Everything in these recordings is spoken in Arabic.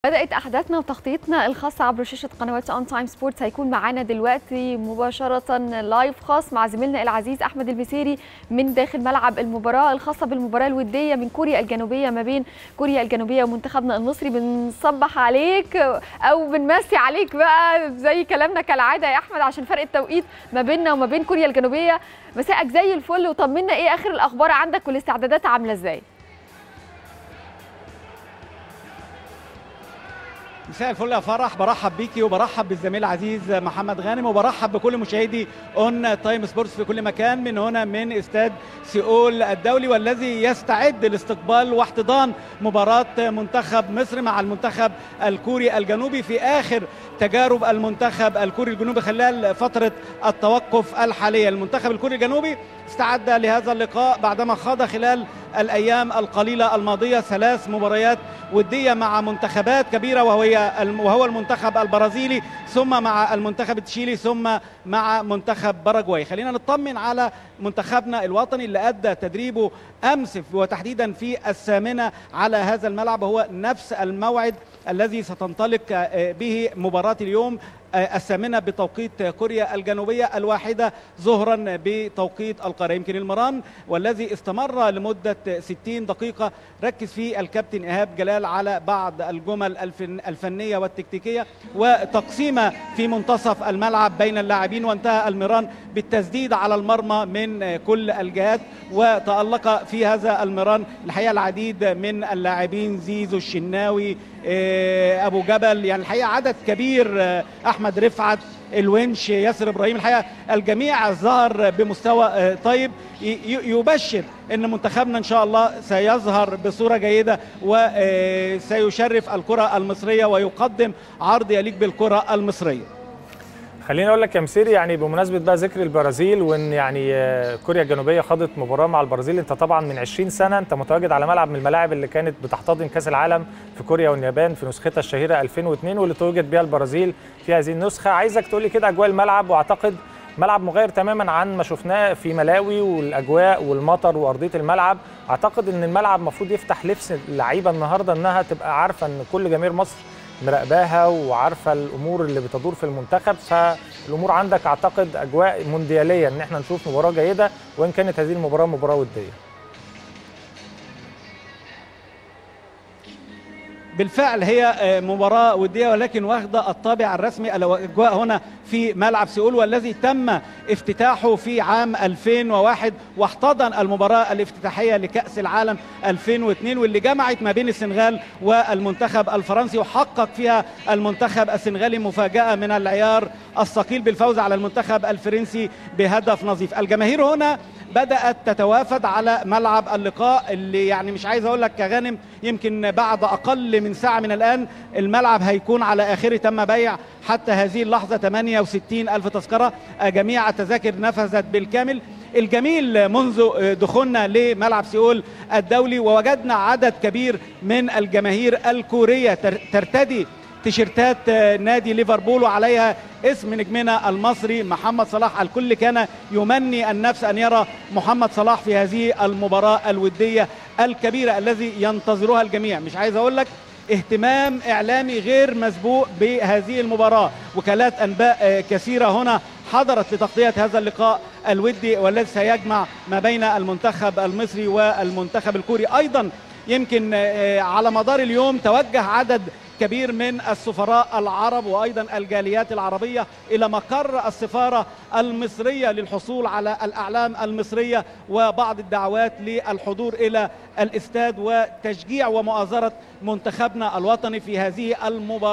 بدأت أحداثنا وتغطيتنا الخاصة عبر شاشة قنوات أون تايم سبورتس. هيكون معانا دلوقتي مباشرة لايف خاص مع زميلنا العزيز أحمد المسيري من داخل ملعب المباراة الخاصة بالمباراة الودية من كوريا الجنوبية ما بين كوريا الجنوبية ومنتخبنا المصري. بنصبح عليك أو بنمسي عليك بقى زي كلامنا كالعادة يا أحمد عشان فرق التوقيت ما بيننا وما بين كوريا الجنوبية. مساءك زي الفل وطمنا إيه آخر الأخبار عندك والاستعدادات عاملة إزاي؟ مساء الفل يا فرح، برحب بيكي وبرحب بالزميل العزيز محمد غانم وبرحب بكل مشاهدي اون تايم سبورتس في كل مكان من هنا من استاد سيول الدولي، والذي يستعد لاستقبال واحتضان مباراة منتخب مصر مع المنتخب الكوري الجنوبي في آخر تجارب المنتخب الكوري الجنوبي خلال فترة التوقف الحالية. المنتخب الكوري الجنوبي استعد لهذا اللقاء بعدما خاض خلال الأيام القليلة الماضية 3 مباريات ودية مع منتخبات كبيرة وهو المنتخب البرازيلي ثم مع المنتخب التشيلي ثم مع منتخب باراجواي. خلينا نطمن على منتخبنا الوطني اللي أدى تدريبه أمس وتحديدا في 8 على هذا الملعب، هو نفس الموعد الذي ستنطلق به مباراة اليوم 8 بتوقيت كوريا الجنوبية، 1 ظهرا بتوقيت القاهرة. يمكن المران والذي استمر لمدة 60 دقيقة ركز فيه الكابتن إيهاب جلال على بعض الجمل الفنية والتكتيكية وتقسيمة في منتصف الملعب بين اللاعبين، وانتهى المران بالتسديد على المرمى من كل الجهات. وتألق في هذا المران الحقيقة العديد من اللاعبين، زيزو، الشناوي، أبو جبل، يعني الحقيقة عدد كبير، أحمد رفعت، الونش، ياسر إبراهيم، الحقيقة الجميع ظهر بمستوى طيب يبشر أن منتخبنا إن شاء الله سيظهر بصورة جيدة وسيشرف الكرة المصرية ويقدم عرض يليق بالكرة المصرية. خليني اقول لك يا مسيري، يعني بمناسبه بقى ذكر البرازيل وان يعني كوريا الجنوبيه خاضت مباراه مع البرازيل، انت طبعا من 20 سنه انت متواجد على ملعب من الملاعب اللي كانت بتحتضن كاس العالم في كوريا واليابان في نسختها الشهيره 2002 واللي توجد بها البرازيل في هذه النسخه. عايزك تقول لي كده اجواء الملعب، واعتقد ملعب مغاير تماما عن ما شفناه في ملاوي، والاجواء والمطر وارضيه الملعب. اعتقد ان الملعب المفروض يفتح نفس اللعيبه النهارده انها تبقى عارفه ان كل جماهير مصر مراقباها وعارفه الامور اللي بتدور في المنتخب، فالامور عندك اعتقد اجواء موندياليه ان احنا نشوف مباراه جيده وان كانت هذه المباراه مباراه وديه. بالفعل هي مباراة ودية ولكن واخدة الطابع الرسمي. الأجواء هنا في ملعب سيول والذي تم افتتاحه في عام 2001 واحتضن المباراة الافتتاحية لكأس العالم 2002 واللي جمعت ما بين السنغال والمنتخب الفرنسي، وحقق فيها المنتخب السنغالي مفاجأة من العيار الثقيل بالفوز على المنتخب الفرنسي بهدف نظيف. الجماهير هنا بدأت تتوافد على ملعب اللقاء اللي يعني مش عايز أقول لك يا غانم، يمكن بعد أقل من ساعة من الآن الملعب هيكون على آخره. تم بيع حتى هذه اللحظة 68,000 تذكرة، جميع التذاكر نفذت بالكامل. الجميل منذ دخولنا لملعب سيول الدولي ووجدنا عدد كبير من الجماهير الكورية ترتدي تيشيرتات نادي ليفربول وعليها اسم نجمنا المصري محمد صلاح. الكل كان يمني النفس أن يرى محمد صلاح في هذه المباراة الودية الكبيرة الذي ينتظرها الجميع. مش عايز أقول لك اهتمام إعلامي غير مسبوق بهذه المباراة، وكالات أنباء كثيرة هنا حضرت لتغطية هذا اللقاء الودي والذي سيجمع ما بين المنتخب المصري والمنتخب الكوري. أيضا يمكن على مدار اليوم توجه عدد كبير من السفراء العرب وأيضا الجاليات العربية إلى مقر السفارة المصرية للحصول على الأعلام المصرية وبعض الدعوات للحضور إلى الاستاد وتشجيع ومؤازرة منتخبنا الوطني في هذه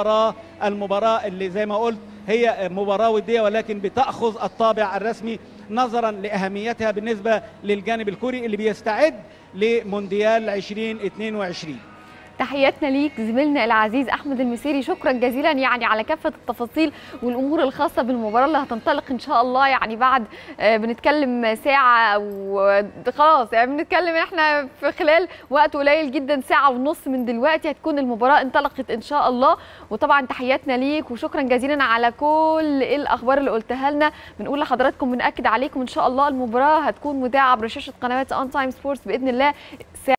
المباراة اللي زي ما قلت هي مباراة ودية ولكن بتأخذ الطابع الرسمي نظرا لأهميتها بالنسبة للجانب الكوري اللي بيستعد لمونديال 2022. تحياتنا ليك زميلنا العزيز أحمد المسيري، شكرا جزيلا يعني على كافة التفاصيل والأمور الخاصة بالمباراة اللي هتنطلق إن شاء الله. يعني بعد بنتكلم ساعة وخلاص، يعني بنتكلم احنا في خلال وقت قليل جدا، ساعة ونص من دلوقتي هتكون المباراة انطلقت إن شاء الله. وطبعا تحياتنا ليك وشكرا جزيلا على كل الأخبار اللي قلتها لنا. بنقول لحضراتكم بنأكد عليكم إن شاء الله المباراة هتكون مذاعة عبر شاشة قنوات أون تايم سبورتس بإذن الله.